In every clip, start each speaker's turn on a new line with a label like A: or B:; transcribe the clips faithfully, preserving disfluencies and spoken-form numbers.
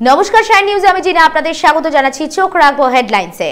A: নমস্কার, শাইন নিউজে আমি জিনা আপনাদের স্বাগত জানাচ্ছি। চোখ রাখবো হেডলাইন্সে।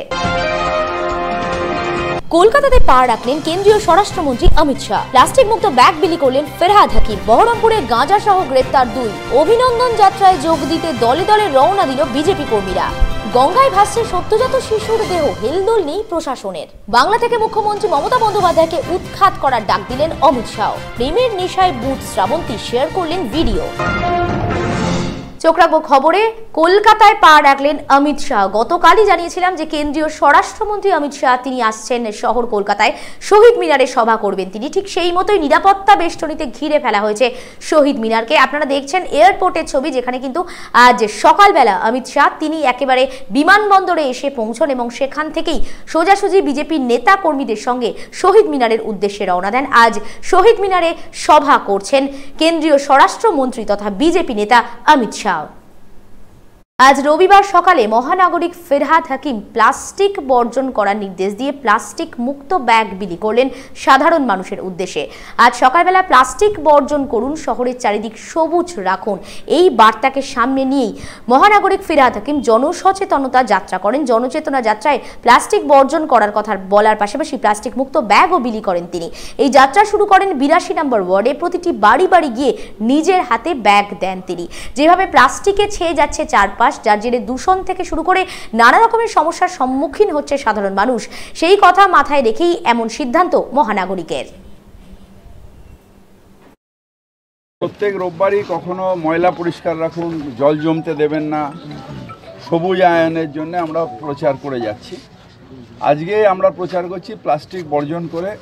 A: কলকাতাতে পা রাখলেন কেন্দ্রীয় স্বরাষ্ট্রমন্ত্রী অমিত শাহ। প্লাস্টিক মুক্ত ব্যাগ বিলি করলেন ফেরহাদ হাকিম। বহরমপুরে গাঁজা সহ গ্রেপ্তার দুই। অভিনন্দন যাত্রায় যোগ দিতে দলে দলে রওনা দিল বিজেপি কর্মীরা। গঙ্গায় ভাসছে সদ্যজাত শিশুর দেহ, হেলদোল নেই প্রশাসনের। বাংলা থেকে মুখ্যমন্ত্রী মমতা বন্দ্যোপাধ্যায়কে উৎখাত করার ডাক দিলেন অমিত শাহ। প্রেমের নেশায় বুট শ্রাবন্তী শেয়ার করলেন ভিডিও। চোখ রাখবো খবরে। কলকাতায় পা রাখলেন অমিত শাহ। গতকালই জানিয়েছিলাম যে কেন্দ্রীয় স্বরাষ্ট্রমন্ত্রী অমিত শাহ তিনি আসছেন শহর কলকাতায়, শহীদ মিনারে সভা করবেন তিনি। ঠিক সেই মতোই নিরাপত্তা বেষ্টনীতে ঘিরে ফেলা হয়েছে শহীদ মিনারকে। আপনারা দেখছেন এয়ারপোর্টের ছবি, যেখানে কিন্তু আজ সকালবেলা অমিত শাহ তিনি একেবারে বিমানবন্দরে এসে পৌঁছন এবং সেখান থেকেই সোজাসুজি বিজেপির নেতা কর্মীদের সঙ্গে শহীদ মিনারের উদ্দেশ্যে রওনা দেন। আজ শহীদ মিনারে সভা করছেন কেন্দ্রীয় স্বরাষ্ট্রমন্ত্রী তথা বিজেপি নেতা অমিত শাহ। আজ রবিবার সকালে মহানাগরিক ফেরহাদ হাকিম প্লাস্টিক বর্জন করার নির্দেশ দিয়ে প্লাস্টিক মুক্ত ব্যাগ বিলি করলেন সাধারণ মানুষের উদ্দেশ্যে। আজ সকালবেলা প্লাস্টিক বর্জন করুন, শহরের চারিদিক সবুজ রাখুন, এই বার্তাকে সামনে নিয়েই মহানাগরিক ফেরহাদ হাকিম জনসচেতনতা যাত্রা করেন। জনচেতনা যাত্রায় প্লাস্টিক বর্জন করার কথা বলার পাশাপাশি প্লাস্টিক মুক্ত ব্যাগও বিলি করেন তিনি। এই যাত্রা শুরু করেন বিরাশি নম্বর ওয়ার্ডে। প্রতিটি বাড়ি বাড়ি গিয়ে নিজের হাতে ব্যাগ দেন তিনি। যেভাবে প্লাস্টিকে ছেয়ে যাচ্ছে চারপাশ, যার জেরে দূষণ থেকে শুরু করে নানা রকমের সমস্যার সম্মুখীন হচ্ছে সাধারণ মানুষ, সেই কথা মাথায় রেখেই এমন সিদ্ধান্ত মহানাগরিকের।
B: প্রত্যেক রোববারই কখনো ময়লা পরিষ্কার রাখুন, জল জমতে দেবেন না, সবুজ আয়নের জন্য আমরা প্রচার করে যাচ্ছি। আজকে আমরা প্রচার করছি প্লাস্টিক বর্জন করে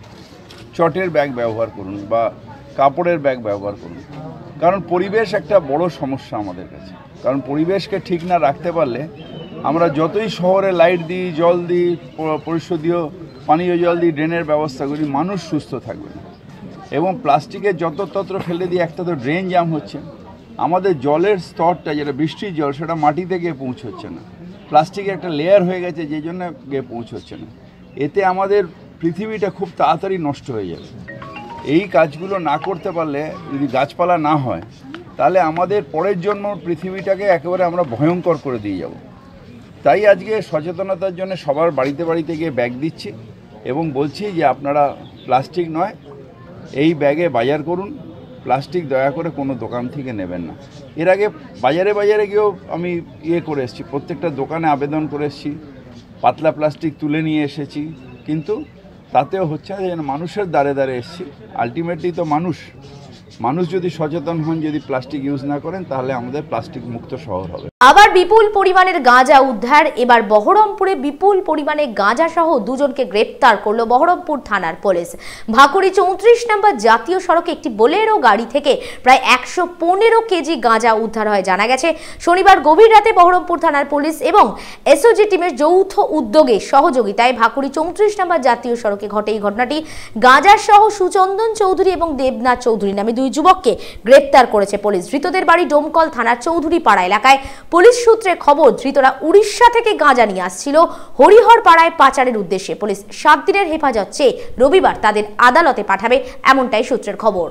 B: চটের ব্যাগ ব্যবহার করুন বা কাপড়ের ব্যাগ ব্যবহার করুন। কারণ পরিবেশ একটা বড় সমস্যা আমাদের কাছে। কারণ পরিবেশকে ঠিক না রাখতে পারলে আমরা যতই শহরে লাইট দিই, জল দিই, পরিশোধীয় পানীয় জল দিই, ড্রেনের ব্যবস্থা করি, মানুষ সুস্থ থাকবে না। এবং প্লাস্টিকের যত্রতত্র ফেলে দিয়ে একটা তো ড্রেন জ্যাম হচ্ছে, আমাদের জলের স্তরটা যেটা বৃষ্টির জল সেটা মাটিতে গিয়ে পৌঁছচ্ছে না। প্লাস্টিকের একটা লেয়ার হয়ে গেছে যে জন্য গিয়ে পৌঁছচ্ছে না। এতে আমাদের পৃথিবীটা খুব তাড়াতাড়ি নষ্ট হয়ে যাবে। এই কাজগুলো না করতে পারলে, যদি গাছপালা না হয়, তাহলে আমাদের পরের জন্ম পৃথিবীটাকে একেবারে আমরা ভয়ঙ্কর করে দিয়ে যাব। তাই আজকে সচেতনতার জন্য সবার বাড়িতে বাড়িতে গিয়ে ব্যাগ দিচ্ছি এবং বলছি যে আপনারা প্লাস্টিক নয়, এই ব্যাগে বাজার করুন। প্লাস্টিক দয়া করে কোনো দোকান থেকে নেবেন না। এর আগে বাজারে বাজারে গিয়েও আমি ইয়ে করে এসেছি, প্রত্যেকটা দোকানে আবেদন করে এসেছি, পাতলা প্লাস্টিক তুলে নিয়ে এসেছি, কিন্তু তাতেও হচ্ছে না। যেন মানুষের দ্বারে দ্বারে এসেছি। আলটিমেটলি তো মানুষ মানুষ যদি সচেতন হন, যদি প্লাস্টিক ইউজ না করেন, তাহলে আমাদের প্লাস্টিক মুক্ত শহর হবে।
A: আবার বিপুল পরিমাণের গাঁজা উদ্ধার। এবার বহরমপুরে বিপুল পরিমাণে গাঁজা সহ দুজনকে গ্রেপ্তার করলো বহরমপুর থানার পুলিশ। ভাকুড়ি চৌত্রিশ নম্বর জাতীয় সড়কে একটি বোলেরো গাড়ি থেকে প্রায় একশো পনেরো কেজি গাঁজা উদ্ধার হয় জানা গেছে। শনিবার গভীর রাতে বহরমপুর থানার পুলিশ এবং এসওজি টিমের যৌথ উদ্যোগে সহযোগিতায় ভাকুড়ি চৌত্রিশ নম্বর জাতীয় সড়কে ঘটে এই ঘটনাটি। গাঁজা সহ সুচন্দন চৌধুরী এবং দেবনাথ চৌধুরী নামে দুই যুবককে গ্রেপ্তার করেছে পুলিশ। ধৃতদের বাড়ি ডোমকল থানার চৌধুরী পাড়া এলাকায়। পুলিশ সূত্রে খবর, ধৃতরা উড়িষ্যা থেকে গাঁজা নিয়ে আসছিল হরিহর পাড়ায় পাচারের উদ্দেশ্যে। পুলিশ সাত দিনের হেফাজত চেয়ে রবিবার তাদের আদালতে পাঠাবে, এমনটাই সূত্রের খবর।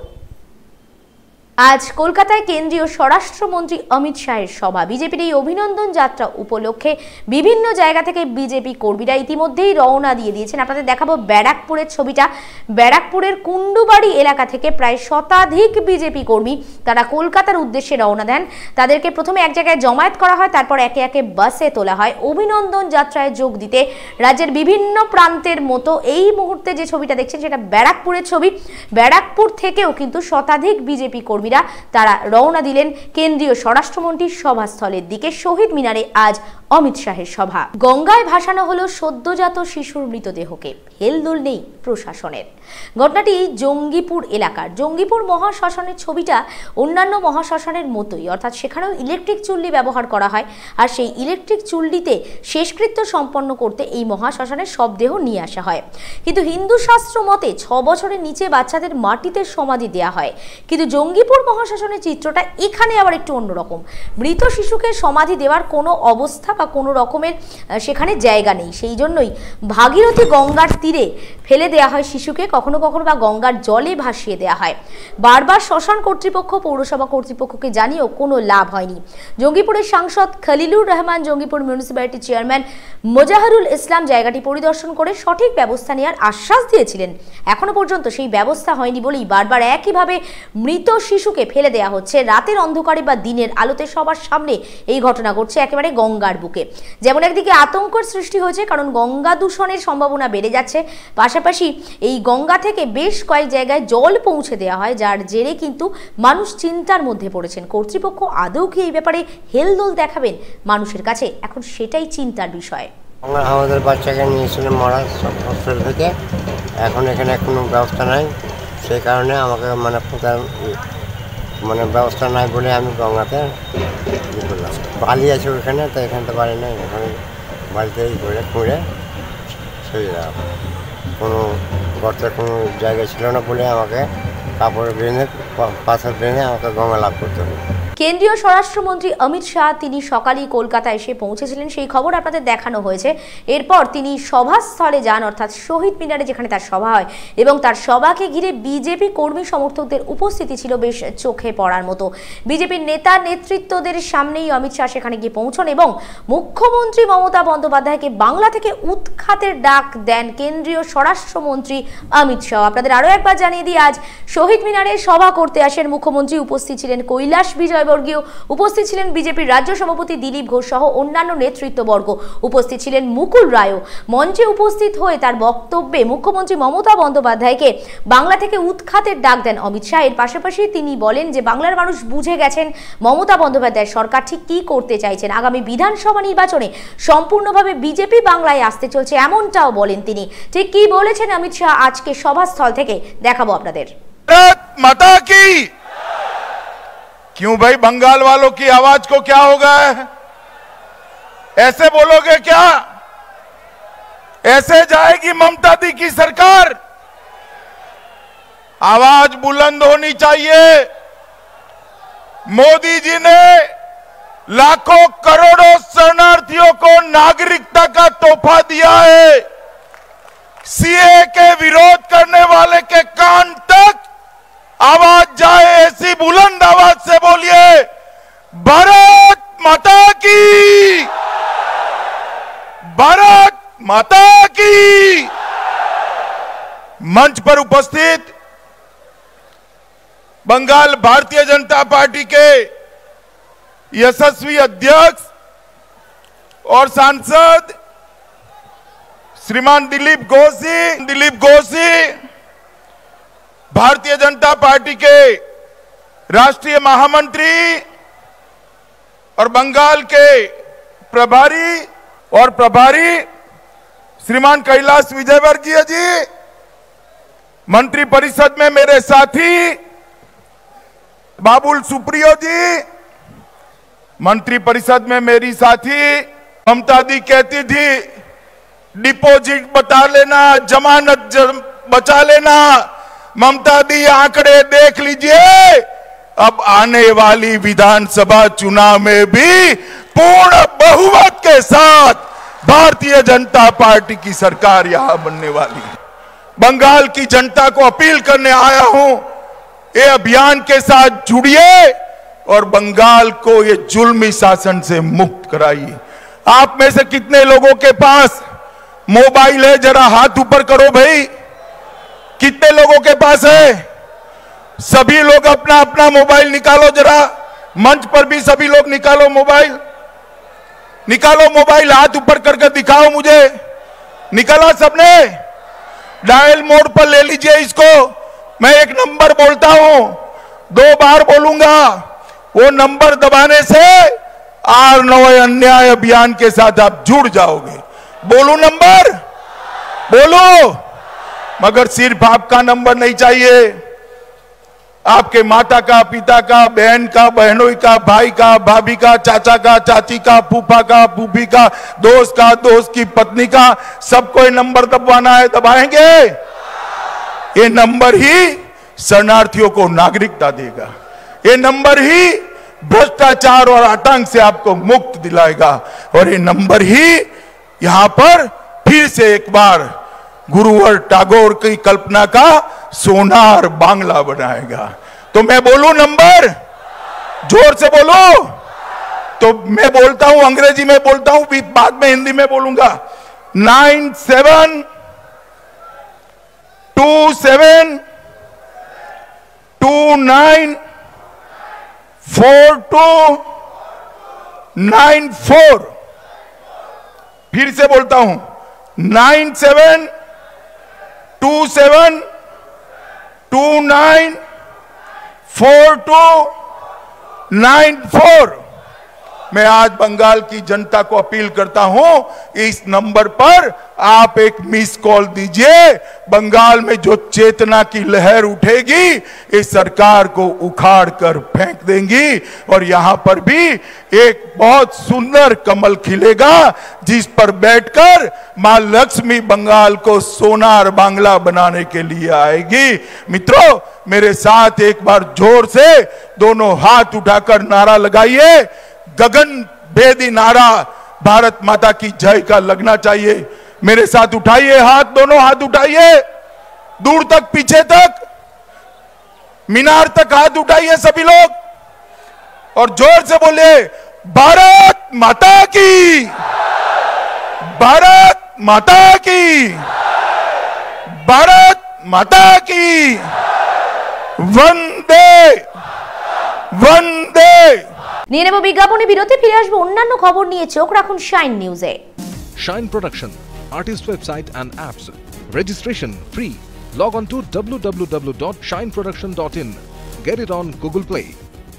A: আজ কলকাতায় কেন্দ্রীয় স্বরাষ্ট্রমন্ত্রী অমিত শাহের সভা। বিজেপির এই অভিনন্দন যাত্রা উপলক্ষে বিভিন্ন জায়গা থেকে বিজেপি কর্মীরা ইতিমধ্যেই রওনা দিয়ে দিয়েছেন। আপনাদের দেখাবো ব্যারাকপুরের ছবিটা। ব্যারাকপুরের কুন্ডুবাড়ি এলাকা থেকে প্রায় শতাধিক বিজেপি কর্মী তারা কলকাতার উদ্দেশ্যে রওনা দেন। তাদেরকে প্রথমে এক জায়গায় জমায়েত করা হয়, তারপর একে একে বাসে তোলা হয় অভিনন্দন যাত্রায় যোগ দিতে। রাজ্যের বিভিন্ন প্রান্তের মতো এই মুহূর্তে যে ছবিটা দেখছেন সেটা ব্যারাকপুরের ছবি। ব্যারাকপুর থেকেও কিন্তু শতাধিক বিজেপি কর্মী তারা রওনা দিলেন কেন্দ্রীয় স্বরাষ্ট্রমন্ত্রীর সভাস্থলের দিকে। শহীদ মিনারে আজ অমিত শাহের সভা। গঙ্গায় ভাসানো হলো সদ্যজাত শিশুর মৃতদেহকে, হেলদোল নেই প্রশাসনের। ঘটনাটি জঙ্গিপুর এলাকার। জঙ্গিপুর মহাশ্মশানের ছবিটা অন্যান্য মহাশ্মশানের মতোই, অর্থাৎ সেখানেও ইলেকট্রিক চুল্লি ব্যবহার করা হয়। আর সেই ইলেকট্রিক চুল্লিতে শেষকৃত্য সম্পন্ন করতে এই মহাশ্মশানের সব দেহ নিয়ে আসা হয়। কিন্তু হিন্দু শাস্ত্র মতে ছ বছরের নিচে বাচ্চাদের মাটিতে সমাধি দেওয়া হয়। কিন্তু জঙ্গিপুর মহাশ্মশানের চিত্রটা এখানে আবার একটু অন্যরকম। মৃত শিশুকে সমাধি দেওয়ার কোনো অবস্থা বা কোনো রকমের সেখানে জায়গা নেই। সেই জন্যই ভাগীরথী গঙ্গার তীরে ফেলে দেওয়া হয় শিশুকে, কখনো কখনো বা গঙ্গার জলে ভাসিয়ে দেওয়া হয়। বারবার শ্মশান কর্তৃপক্ষ, পৌরসভা কর্তৃপক্ষকে জানিয়েও কোনো লাভ হয়নি। জঙ্গিপুরের সাংসদ খলিলুর রহমান, জঙ্গিপুর মিউনিসিপ্যালিটির চেয়ারম্যান মোজাহারুল ইসলাম জায়গাটি পরিদর্শন করে সঠিক ব্যবস্থা নেওয়ার আশ্বাস দিয়েছিলেন। এখনো পর্যন্ত সেই ব্যবস্থা হয়নি বলেই বারবার একইভাবে মৃত শিশুকে ফেলে দেওয়া হচ্ছে। রাতের অন্ধকারে বা দিনের আলোতে সবার সামনে এই ঘটনা ঘটছে একেবারে গঙ্গার বুকে। যেমন একদিকে আতঙ্কের সৃষ্টি হয়েছে, কারণ গঙ্গা দূষণের সম্ভাবনা বেড়ে যাচ্ছে, পাশাপাশি এই গঙ্গা থেকে বেশ কয়েক জায়গায় জল পৌঁছে দেওয়া হয়, যার জেরে কিন্তু মানুষ চিন্তার মধ্যে পড়েছেন। কর্তৃপক্ষ আদৌ কি এই ব্যাপারে হেলদোল দেখাবেন মানুষের কাছে, এখন সেটাই চিন্তার বিষয়।
C: আমাদের বাচ্চাকে নিয়েছিলেন মহারাজ হসপিটাল থেকে, এখন এখানে কোনো ব্যবস্থা নাই, সেই কারণে আমাকে মানে কোথায় মানে ব্যবস্থা নাই বলে আমি গঙ্গাতে ই করলাম। বালি আছে ওইখানে, তো এখানে তো বাড়ি নেই, এখানে বাড়িতেই ঘুরে খুঁড়ে শুয়ে যাওয়া। কোনো গর্তের কোনো জায়গা ছিল না বলে আমাকে কাপড় বেঁধে পাথর বেঁধে আমাকে গঙ্গা লাভ করতে হবে।
A: কেন্দ্রীয় স্বরাষ্ট্রমন্ত্রী অমিত শাহ তিনি সকালেই কলকাতায় এসে পৌঁছেছিলেন, সেই খবর আপনাদের দেখানো হয়েছে। এরপর তিনি সভাস্থলে যান, অর্থাৎ শহীদ মিনারে যেখানে তার সভা হয়, এবং তার সভাকে ঘিরে বিজেপি কর্মী সমর্থকদের উপস্থিতি ছিল বেশ চোখে পড়ার মতো। বিজেপির নেতা নেতৃত্বদের সামনেই অমিত শাহ সেখানে গিয়ে পৌঁছন এবং মুখ্যমন্ত্রী মমতা বন্দ্যোপাধ্যায়কে বাংলা থেকে উৎখাতের ডাক দেন কেন্দ্রীয় স্বরাষ্ট্রমন্ত্রী অমিত শাহ। আপনাদের আরও একবার জানিয়ে দিই, আজ শহীদ মিনারে সভা করতে আসেন মুখ্যমন্ত্রী। উপস্থিত ছিলেন কৈলাস বিজয় বর্গীয়, উপস্থিত ছিলেন বিজেপির রাজ্য সভাপতি দিলীপ ঘোষ সহ অন্যান্য নেতৃত্ববর্গ, উপস্থিত ছিলেন মুকুল রায়ও। মঞ্চে উপস্থিত হয়ে তার বক্তব্যে মুখ্যমন্ত্রী মমতা বন্দ্যোপাধ্যায়কে বাংলা থেকে উৎখাতের ডাক দেন অমিত শাহ। এর পাশাপাশি তিনি বলেন যে বাংলার মানুষ বুঝে গেছেন মমতা বন্দ্যোপাধ্যায় সরকার ঠিক কি করতে চাইছেন। আগামী বিধানসভা নির্বাচনে সম্পূর্ণভাবে বিজেপি বাংলায় আসতে চলছে, এমনটাও বলেন তিনি। ঠিক কি বলেছেন অমিত শাহ আজকে সভাস্থল থেকে দেখাবো আপনাদের।
D: माता की क्यों भाई, बंगाल वालों की आवाज को क्या हो गया है? ऐसे बोलोगे क्या? ऐसे जाएगी ममता दी की सरकार? आवाज बुलंद होनी चाहिए। मोदी जी ने लाखों करोड़ों शरणार्थियों को नागरिकता का तोहफा दिया है। सीए के विरोध करने वाले के कान तक आवाज जाए, ऐसी बुलंद आवाज से बोलिए भारत माता की, भारत माता की। मंच पर उपस्थित बंगाल भारतीय जनता पार्टी के यशस्वी अध्यक्ष और सांसद श्रीमान दिलीप घोष जी, दिलीप घोष जी भारतीय जनता पार्टी के राष्ट्रीय महामंत्री और बंगाल के प्रभारी और प्रभारी श्रीमान कैलाश विजयवर्गीय जी, मंत्री परिषद में मेरे साथी बाबुल सुप्रियो जी, मंत्री परिषद में मेरी साथी ममता दी कहती थी डिपॉजिट बता लेना, जमानत बचा लेना। ममता दी आंकड़े देख लीजिए, अब आने वाली विधानसभा चुनाव में भी पूर्ण बहुमत के साथ भारतीय जनता पार्टी की सरकार यहां बनने वाली है। बंगाल की जनता को अपील करने आया हूं, ये अभियान के साथ जुड़िए और बंगाल को ये जुल्मी शासन से मुक्त कराइए। आप में से कितने लोगों के पास मोबाइल है? जरा हाथ ऊपर करो भाई। कितने लोगों के पास है? सभी लोग अपना अपना मोबाइल निकालो जरा। मंच पर भी सभी लोग निकालो मोबाइल, निकालो मोबाइल, हाथ ऊपर करके दिखाओ मुझे। निकाला सबने? डायल मोड पर ले लीजिए इसको। मैं एक नंबर बोलता हूं, दो बार बोलूंगा, वो नंबर दबाने से आर नौ अन्याय अभियान के साथ आप जुड़ जाओगे। बोलू नंबर? बोलो। मगर सिर्फ आपका नंबर नहीं चाहिए, आपके माता का, पिता का, बहन का, बहनोई का, भाई का, भाभी का, चाचा का, चाची का, फूफा का, फूफी का, दोस्त का, दोस्त की पत्नी का, सबको ये नंबर दबाना है। दबाएंगे? ये नंबर ही शरणार्थियों को नागरिकता देगा। ये नंबर ही भ्रष्टाचार और आतंक से आपको मुक्त दिलाएगा। और ये नंबर ही यहां पर फिर से एक बार गुरुवर टैगोर की कल्पना का सोनार बांग्ला बनाएगा। तो मैं बोलूं नंबर, जोर से बोलो। तो मैं बोलता हूं, अंग्रेजी में बोलता हूं, भी बाद में हिंदी में बोलूंगा। Nine seven two seven two nine four two nine four. फिर से बोलता हूं, nine seven two seven two nine four two nine four. मैं आज बंगाल की जनता को अपील करता हूं, इस नंबर पर आप एक मिस कॉल दीजिए। बंगाल में जो चेतना की लहर उठेगी, इस सरकार को उखाड़ कर फेंक देंगी और यहां पर भी एक बहुत सुंदर कमल खिलेगा, जिस पर बैठकर मां लक्ष्मी बंगाल को सोनार बांग्ला बनाने के लिए आएगी। मित्रों, मेरे साथ एक बार जोर से दोनों हाथ उठाकर नारा लगाइए। गगन भेदी नारा भारत माता की जय का लगना चाहिए। मेरे साथ उठाइए हाथ, दोनों हाथ उठाइए, दूर तक, पीछे तक, मीनार तक हाथ उठाइए सभी लोग और जोर से बोलिए, भारत माता की, भारत माता की, भारत माता की, वंदे वंदे।
A: নিয়ে নেব বিজ্ঞাপনী বিরতি, ফিরে আসবো অন্যান্য খবর নিয়ে। চোখ রাখুন শাইন নিউজে।
E: Shine Production, artist website and apps. Registration free. Log on to w w w dot shine production dot in. Get it on Google Play.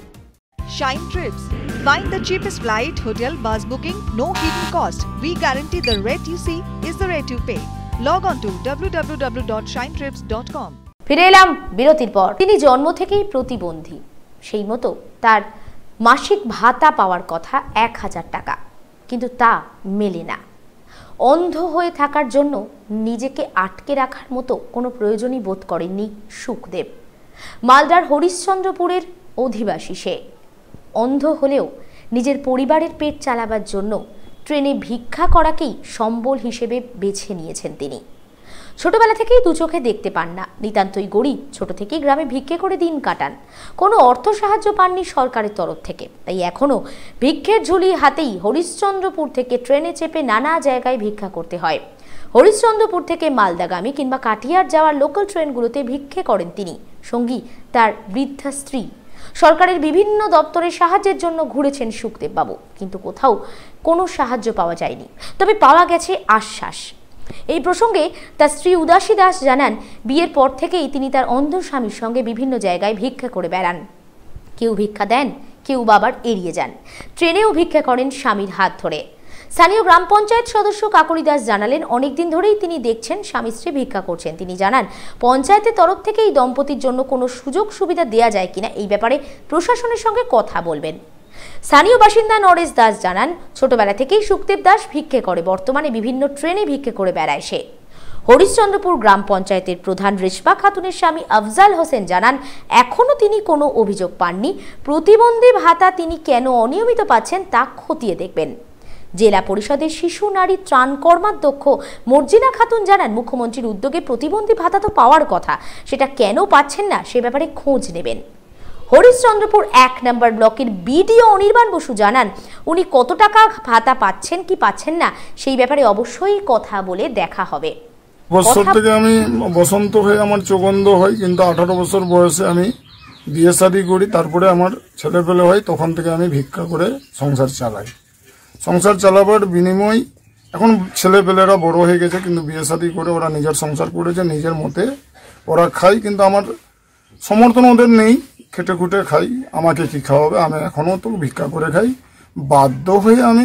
F: Shine Trips. Find the cheapest flight, hotel, bus booking, no hidden cost. We guarantee the rate you see is the rate you pay. Log on to w w w dot shine trips dot com.
A: ফিরে এলাম বিরতির পর। তিনি জন্ম থেকেই প্রতিবন্ধী, সেই মতো তার মাসিক ভাতা পাওয়ার কথা এক হাজার টাকা, কিন্তু তা মেলে না। অন্ধ হয়ে থাকার জন্য নিজেকে আটকে রাখার মতো কোনো প্রয়োজনই বোধ করেননি সুখদেব। মালদার হরিশ্চন্দ্রপুরের অধিবাসী সে। অন্ধ হলেও নিজের পরিবারের পেট চালাবার জন্য ট্রেনে ভিক্ষা করাকেই সম্বল হিসেবে বেছে নিয়েছেন তিনি। ছোটবেলা থেকেই দু চোখে দেখতে পান না, নিতান্তই গরিব, ছোট থেকেই গ্রামে ভিক্ষে করে দিন কাটান। কোনো অর্থ সাহায্য পাননি সরকারের তরফ থেকে, তাই এখনও ভিক্ষের ঝুলি হাতেই হরিশ্চন্দ্রপুর থেকে ট্রেনে চেপে নানা জায়গায় ভিক্ষা করতে হয়। হরিশ্চন্দ্রপুর থেকে মালদাগামী কিংবা কাটিয়ার যাওয়ার লোকাল ট্রেনগুলোতে ভিক্ষে করেন তিনি, সঙ্গী তার বৃদ্ধা স্ত্রী। সরকারের বিভিন্ন দপ্তরে সাহায্যের জন্য ঘুরেছেন সুখদেব বাবু, কিন্তু কোথাও কোনো সাহায্য পাওয়া যায়নি। তবে পাওয়া গেছে আশ্বাস। এই প্রসঙ্গে তার স্ত্রী উদাসী দাস জানান, বিয়ের পর থেকেই তিনি তার অন্ধ স্বামীর সঙ্গে বিভিন্ন জায়গায় ভিক্ষা করে বেড়ান। কেউ ভিক্ষা দেন, কেউ বাবার এড়িয়ে যান। ট্রেনেও ভিক্ষা করেন স্বামীর হাত ধরে। স্থানীয় গ্রাম পঞ্চায়েত সদস্য কাকলি দাস জানালেন, অনেকদিন ধরেই তিনি দেখছেন স্বামী স্ত্রী ভিক্ষা করছেন। তিনি জানান, পঞ্চায়েতের তরফ থেকে এই দম্পতির জন্য কোনো সুযোগ সুবিধা দেওয়া যায় কিনা এই ব্যাপারে প্রশাসনের সঙ্গে কথা বলবেন। স্থানীয় বাসিন্দা নরেশ দাস জানান, ছোটবেলা থেকেই সুখদেব দাস ভিক্ষে করে, বর্তমানে বিভিন্ন ট্রেনে ভিক্ষে করে বেড়ায় সে। হরিশ্চন্দ্রপুর গ্রাম পঞ্চায়েতের প্রধান রেশমা খাতুনের স্বামী আফজাল হোসেন জানান, এখনও তিনি কোনো অভিযোগ পাননি। প্রতিবন্ধী ভাতা তিনি কেন অনিয়মিত পাচ্ছেন তা খতিয়ে দেখবেন। জেলা পরিষদের শিশু নারী ত্রাণ কর্মাধ্যক্ষ মর্জিনা খাতুন জানান, মুখ্যমন্ত্রীর উদ্যোগে প্রতিবন্ধী ভাতা তো পাওয়ার কথা, সেটা কেন পাচ্ছেন না সে ব্যাপারে খোঁজ নেবেন। হরিশ্চন্দ্রপুর এক নম্বর ব্লকের বিডিও অনির্বাণ বসু জানান, উনি কত টাকা ভাতা পাচ্ছেন কি পাচ্ছেন না সেই ব্যাপারে অবশ্যই কথা বলে দেখা হবে।
G: বছর থেকে আমি বসন্ত হয়ে আমার চোখন্ধ হয়, কিন্তু আঠারো বছর বয়সে আমি বিয়ে শাদী করি, তারপরে আমার ছেলে পেলে হয়, তখন থেকে আমি ভিক্ষা করে সংসার চালাই। সংসার চালাবার বিনিময় এখন ছেলে পেলেরা বড় হয়ে গেছে, কিন্তু বিয়ে শাদী করে ওরা নিজের সংসার করেছে, নিজের মতে ওরা খায়, কিন্তু আমার সমর্থন ওদের নেই। খেটে খুটে খাই, আমাকে কি খাওয়াবে, আমি এখনও তো ভিক্ষা করে খাই। বাধ্য হয়ে আমি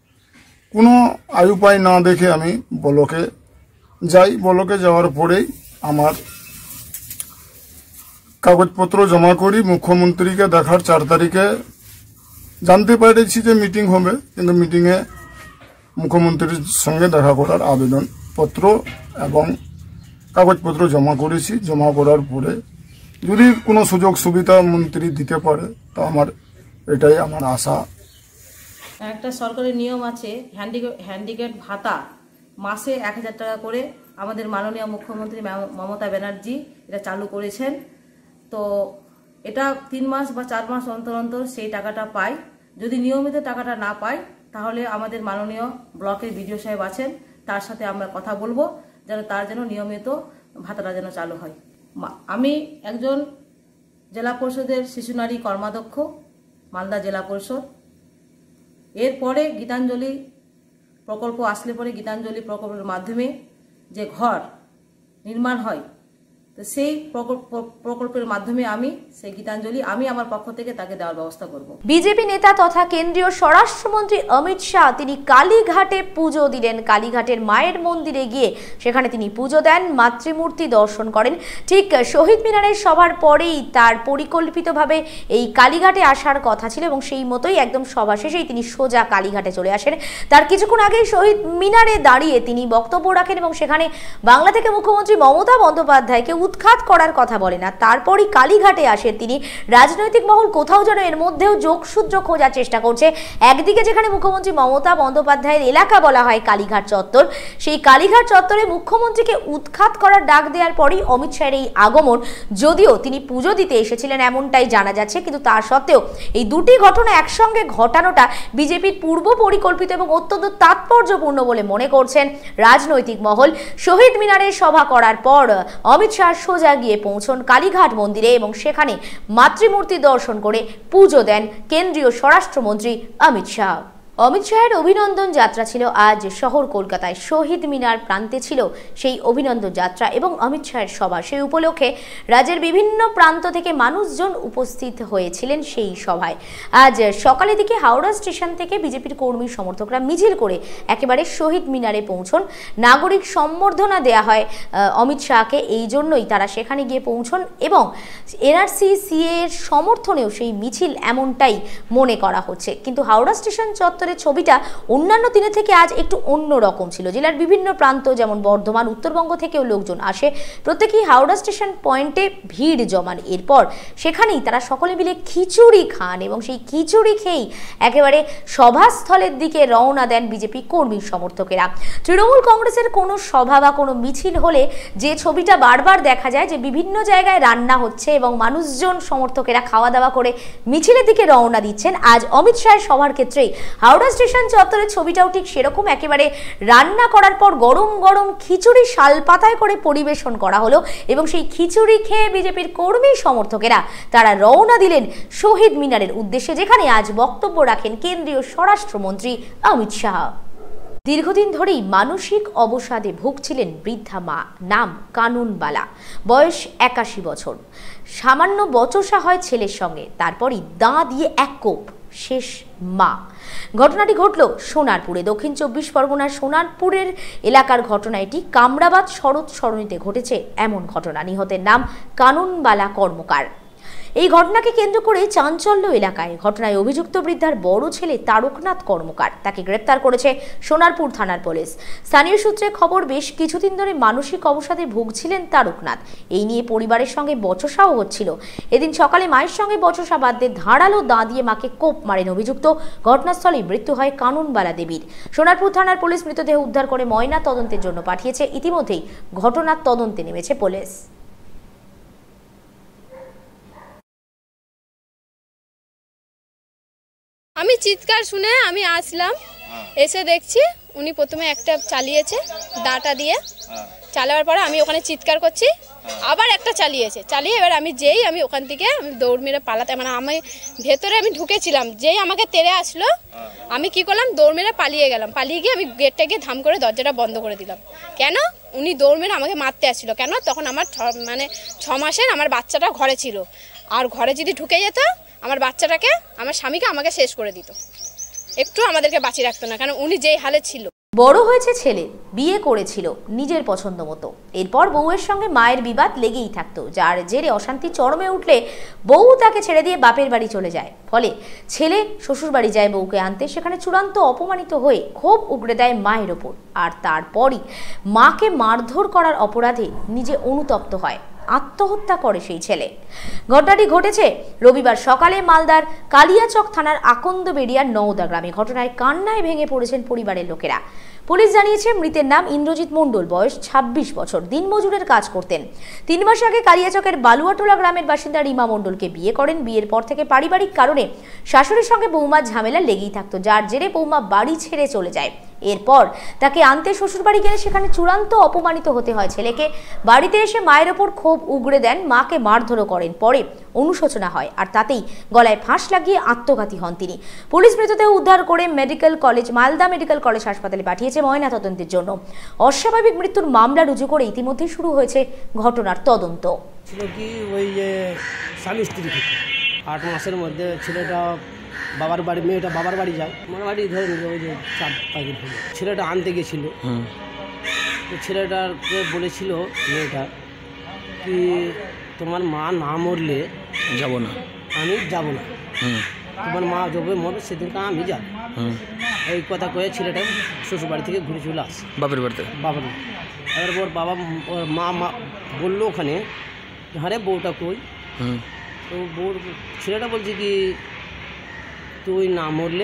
G: কোনো আয় উপায় না দেখে আমি ব্লকে যাই। ব্লকে যাওয়ার পরেই আমার কাগজপত্র জমা করি। মুখ্যমন্ত্রীকে দেখার চার তারিখে জানতে পেরেছি যে মিটিং হবে, কিন্তু মিটিংয়ে মুখ্যমন্ত্রীর সঙ্গে দেখা করার আবেদনপত্র এবং কাগজপত্র জমা করেছি। জমা করার পরে যদি কোনো সুযোগ সুবিধা মন্ত্রী দিতে পারে তো আমার এটাই আমার আশা
H: একটা সরকারি নিয়ম আছে, হ্যান্ডিক্যাপ হ্যান্ডিক্যাপ ভাতা মাসে এক হাজার টাকা করে আমাদের মাননীয় মুখ্যমন্ত্রী মমতা ব্যানার্জি এটা চালু করেছেন। তো এটা তিন মাস বা চার মাস অন্তর অন্তর সেই টাকাটা পাই। যদি নিয়মিত টাকাটা না পাই তাহলে আমাদের মাননীয় ব্লকের বিডিও সাহেব আছেন, তার সাথে আমরা কথা বলবো যেন তার যেন নিয়মিত ভাতাটা যেন চালু হয়। আমি একজন জেলা পরিষদের শিশু নারী কর্মাধ্যক্ষ, মালদা জেলা পরিষদ। এরপরে গীতাঞ্জলি প্রকল্প আসলে পরে গীতাঞ্জলি প্রকল্পের মাধ্যমে যে ঘর নির্মাণ হয়, তো সেই প্রকল্পের মাধ্যমে আমি সেই গীতাঞ্জলি আমি আমার পক্ষ থেকে তাকে দেওয়ার ব্যবস্থা করব।
A: বিজেপি নেতা তথা কেন্দ্রীয় স্বরাষ্ট্রমন্ত্রী অমিত শাহ তিনি কালীঘাটে পুজো দিলেন। কালীঘাটের মায়ের মন্দিরে গিয়ে সেখানে তিনি পুজো দেন, মাতৃমূর্তি দর্শন করেন। ঠিক শহীদ মিনারের সভার পরেই তার পরিকল্পিতভাবে এই কালীঘাটে আসার কথা ছিল এবং সেই মতোই একদম সভা শেষেই তিনি সোজা কালীঘাটে চলে আসেন। তার কিছুক্ষণ আগেই শহীদ মিনারে দাঁড়িয়ে তিনি বক্তব্য রাখেন এবং সেখানে বাংলা থেকে মুখ্যমন্ত্রী মমতা বন্দ্যোপাধ্যায়কে উৎখাত করার কথা বলে না। তারপরই কালীঘাটে আসেন তিনি। রাজনৈতিক মহল কোথাও যেন এর মধ্যেও যোগসূত্র খোঁজার চেষ্টা করছে। একদিকে যেখানে মুখ্যমন্ত্রী মমতা বন্দ্যোপাধ্যায়ের এলাকা বলা হয় কালীঘাট চত্বর, সেই কালীঘাট চত্বরে মুখ্যমন্ত্রীকে উৎখাত করার ডাক দেওয়ার পরই অমিত শাহের এই আগমন। যদিও তিনি পুজো দিতে এসেছিলেন এমনটাই জানা যাচ্ছে, কিন্তু তা সত্ত্বেও এই দুটি ঘটনা একসঙ্গে ঘটানোটা বিজেপির পূর্ব পরিকল্পিত এবং অত্যন্ত তাৎপর্যপূর্ণ বলে মনে করছেন রাজনৈতিক মহল। শহীদ মিনারে সভা করার পর অমিত শাহ সোজা গিয়ে পৌঁছন কালীঘাট মন্দিরে এবং সেখানে মাতৃমূর্তি দর্শন করে পুজো দেন কেন্দ্রীয় স্বরাষ্ট্রমন্ত্রী অমিত শাহ। অমিত শাহের অভিনন্দন যাত্রা ছিল আজ শহর কলকাতায়। শহীদ মিনার প্রান্তে ছিল সেই অভিনন্দন যাত্রা এবং অমিত শাহের সভা। সেই উপলক্ষে রাজ্যের বিভিন্ন প্রান্ত থেকে মানুষজন উপস্থিত হয়েছিলেন সেই সভায়। আজ সকালের দিকে হাওড়া স্টেশন থেকে বিজেপির কর্মী সমর্থকরা মিছিল করে একেবারে শহীদ মিনারে পৌঁছন। নাগরিক সম্বর্ধনা দেয়া হয় অমিত শাহকে, এই জন্যই তারা সেখানে গিয়ে পৌঁছন এবং এনআরসি সিএ এর সমর্থনেও সেই মিছিল এমনটাই মনে করা হচ্ছে। কিন্তু হাওড়া স্টেশন চত্বরে ছবিটা অন্যান্য দিনের থেকে আজ একটু অন্য রকম ছিল। জেলার বিভিন্ন প্রান্ত যেমন বর্ধমান, উত্তরবঙ্গ থেকেও লোকজন আসে, প্রত্যেকেই হাওড়া স্টেশন পয়েন্টে ভিড় জমান। এরপর সেখানেই তারা সকলে মিলে খিচুড়ি খান এবং সেই খিচুড়ি খেয়েই একেবারে সভাস্থলের দিকে রওনা দেন বিজেপি কর্মী সমর্থকেরা। তৃণমূল কংগ্রেসের কোনো সভা বা কোনো মিছিল হলে যে ছবিটা বারবার দেখা যায় যে বিভিন্ন জায়গায় রান্না হচ্ছে এবং মানুষজন সমর্থকেরা খাওয়া দাওয়া করে মিছিলের দিকে রওনা দিচ্ছেন। আজ অমিত শাহের সভার ক্ষেত্রেই হাওড়া স্টেশন চত্বরের ছবিটাও ঠিক সেরকম। একেবারে রান্না করার পর গরম গরম খিচুড়ি শাল পাতায় করে পরিবেশন করা হলো এবং সেই খিচুড়ি খেয়ে বিজেপির কর্মী সমর্থকেরা তারা রওনা দিলেন শহীদ মিনারের উদ্দেশ্যে, যেখানে আজ বক্তব্য রাখেন কেন্দ্রীয় স্বরাষ্ট্রমন্ত্রী অমিত শাহ। দীর্ঘদিন ধরেই মানসিক অবসাদে ভুগছিলেন বৃদ্ধা মা, নাম কানুনবালা, বয়স একাশি বছর। সামান্য বচসা হয় ছেলের সঙ্গে, তারপরই দাঁ দিয়ে এক কোপ শেষ মা। ঘটনাটি ঘটল সোনারপুরে। দক্ষিণ চব্বিশ পরগনার সোনারপুরের এলাকার ঘটনা এটি। কামরাবাদ শরৎ সরণিতে ঘটেছে এমন ঘটনা। নিহতের নাম কানুনবালা কর্মকার। এই ঘটনাকে কেন্দ্র করে চাঞ্চল্য এলাকায়। ঘটনায় অভিযুক্ত বৃদ্ধার বড় ছেলে তারকনাথ কর্মকার, তাকে গ্রেপ্তার করেছে সোনারপুর থানার পুলিশ। স্থানীয় সূত্রে খবর, বেশ কিছুদিন ধরে মানসিক অবসাদে ভুগছিলেন তারকনাথ। এই নিয়ে পরিবারের সঙ্গে বচসাও হচ্ছিল। এদিন সকালে মায়ের সঙ্গে বচসা বাঁধতে ধারালো দাঁ দিয়ে মাকে কোপ মারেন অভিযুক্ত। ঘটনাস্থলেই মৃত্যু হয় কানুনবালা দেবীর। সোনারপুর থানার পুলিশ মৃতদেহ উদ্ধার করে ময়না তদন্তের জন্য পাঠিয়েছে। ইতিমধ্যেই ঘটনার তদন্তে নেমেছে পুলিশ।
I: আমি চিৎকার শুনে আমি আসলাম, এসে দেখছি উনি প্রথমে একটা চালিয়েছে দাঁটা দিয়ে, চালাবার পরে আমি ওখানে চিৎকার করছি, আবার একটা চালিয়েছে, চালিয়ে এবার আমি যেই আমি ওখান থেকে আমি দৌড় মেরে পালাতে, মানে আমি ভেতরে আমি ঢুকেছিলাম, যেই আমাকে তেড়ে আসলো আমি কি করলাম, দৌড় মেরে পালিয়ে গেলাম। পালিয়ে গিয়ে আমি গেটটা গিয়ে ধাম করে দরজাটা বন্ধ করে দিলাম। কেন? উনি দৌড় মেরে আমাকে মারতে আসছিল। কেন? তখন আমার মানে ছ মাসের আমার বাচ্চাটা ঘরে ছিল, আর ঘরে যদি ঢুকে যেত আমার বাচ্চাটাকে, আমার স্বামীকে আমাকে শেষ করে দিত, একটু আমাদেরকে বাঁচিয়ে রাখতো না, কারণ উনি যেই হালে ছিল।
A: বড় হয়েছে ছেলে, বিয়ে করেছিল নিজের পছন্দ মতো। এরপর বউয়ের সঙ্গে মায়ের বিবাদ লেগেই থাকতো, যার জেরে অশান্তি চরমে উঠলে বউ তাকে ছেড়ে দিয়ে বাপের বাড়ি চলে যায়। ফলে ছেলে শ্বশুর বাড়ি যায় বউকে আনতে, সেখানে চূড়ান্ত অপমানিত হয়ে ক্ষোভ উগড়ে দেয় মায়ের ওপর। আর তারপরই মাকে মারধর করার অপরাধে নিজে অনুতপ্ত হয়। আত্মহত্যা করে সেই ছেলে। ঘটনাটি ঘটেছে রবিবার সকালে মালদার কালিয়াচক থানার আকন্দবেড়িয়ার নওদা গ্রামে। ঘটনায় কান্নায় ভেঙে পড়েছেন পরিবারের লোকেরা। পুলিশ জানিয়েছে মৃতের নাম ইন্দ্রজিৎ মণ্ডল, বয়স ছাব্বিশ বছর, দিনমজুরের কাজ করতেন। তিন মাস আগে কালিয়াচকের বালুয়াটোলা গ্রামের বাসিন্দা রিমা মণ্ডলকে বিয়ে করেন। বিয়ের পর থেকে পারিবারিক কারণে শাশুড়ির সঙ্গে বৌমার ঝামেলা লেগেই থাকতো, যার জেরে বৌমা বাড়ি ছেড়ে চলে যায়। এরপর তাকে আনতে শ্বশুরবাড়ি গেলে সেখানে চূড়ান্ত অপমানিত হতে হয় ছেলেকে। বাড়িতে এসে মায়ের ওপর ক্ষোভ উগড়ে দেন, মাকে মারধরও করেন। পরে অনুশোচনা হয় আর তাতেই গলায় ফাঁস লাগিয়ে আত্মঘাতী হন তিনি। পুলিশ মৃতদেহ উদ্ধার করে medical college Malda medical college হাসপাতালে পাঠিয়েছে ময়নাতদন্তের জন্য। অস্বাভাবিক মৃত্যুর মামলা রুজু করে ইতিমধ্যে শুরু হয়েছে ঘটনার তদন্ত।
J: ছিল কি ওই যে স্বামী স্ত্রী থেকে আট মাসের মধ্যে ছেলেটা বাবার বাড়ি, মেয়েটা বাবার বাড়ি যায়, আমার বাড়ি ধরে নিল ওই যে চার পাঁচ দিন হলো। ছেলেটা আনতে গেছিল, তো ছেলেটাকে বলেছিল মেয়েটা কি তোমার মা না মরলে
K: যাব না, আমি
J: যাব না, তোমার মা যবে মরবে সেদিনকে আমি যাব। এই কথা কয়ে ছেলেটা শ্বশুর বাড়ি থেকে ঘুরে চলে আসে
K: বাপের বাড়িতে।
J: বাবার এবার ওর বাবা ওর মা মা বললো ওখানে, হ্যাঁ রে বউটা কই? তো বউর ছেলেটা বলছে কি তুই না মরলে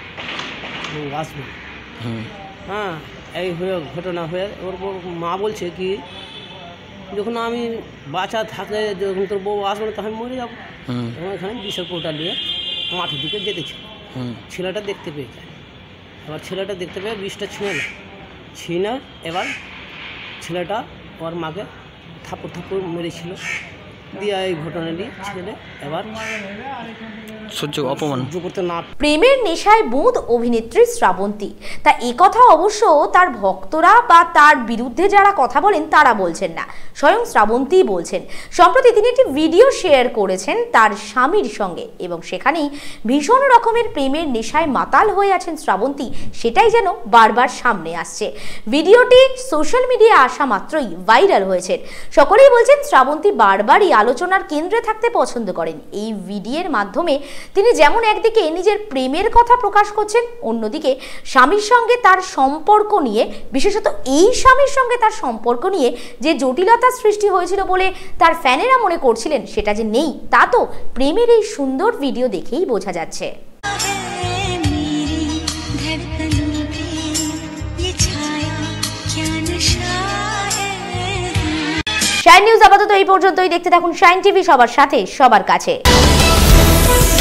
J: আসবে। হ্যাঁ, এই হয়ে ঘটনা হয়ে ওর মা বলছে কি যখন আমি বাচ্চা থাকলে যখন তোর বউ আসবে না তখন মরে যাবো। তখন এখানে বিষের কৌটা নিয়ে মাঠের দিকে যেতেছিল, ছেলেটা দেখতে পেয়ে যায়। এবার ছেলেটা দেখতে পেয়ে বিষটা ছিঁড়ে নেয়, ছিঁড়ে এবার ছেলেটা ওর মাকে থাপ্পড় থাপ্পড় মেরেছিল। দিয়ে এই ঘটনাটি ছেলে এবার
K: সহ্য অপমান
J: করতে না।
A: প্রেমের নেশায় বুঁদ অভিনেত্রী শ্রাবন্তী, তা এই কথা অবশ্য তার ভক্তরা বা তার বিরুদ্ধে যারা কথা বলেন তারা বলছেন না, স্বয়ং শ্রাবন্তী বলছেন। সম্প্রতি তিনি একটি ভিডিও শেয়ার করেছেন তার স্বামীর সঙ্গে এবং সেখানেই ভীষণ রকমের প্রেমের নেশায় মাতাল হয়ে আছেন শ্রাবন্তী, সেটাই যেন বারবার সামনে আসছে। ভিডিওটি সোশ্যাল মিডিয়ায় আসা মাত্রই ভাইরাল হয়েছে। সকলেই বলছেন শ্রাবন্তী বারবারই আলোচনার কেন্দ্রে থাকতে পছন্দ করেন। এই ভিডিওর মাধ্যমে তিনি যেমন একদিকে নিজের প্রেমের কথা প্রকাশ করছেন, অন্যদিকে স্বামীর সঙ্গে তার সম্পর্ক নিয়ে, বিশেষত এই স্বামীর সঙ্গে তার সম্পর্ক নিয়ে যে জটিলতা সৃষ্টি হয়েছিল বলে তার ফ্যানেরা মনে করছিলেন সেটা যে নেই, তা তো প্রেমের এই সুন্দর ভিডিও দেখেই বোঝা যাচ্ছে। শাইন নিউজ আপাতত এই পর্যন্তই। দেখতে থাকুন শাইন টিভি, সবার সাথে সবার কাছে।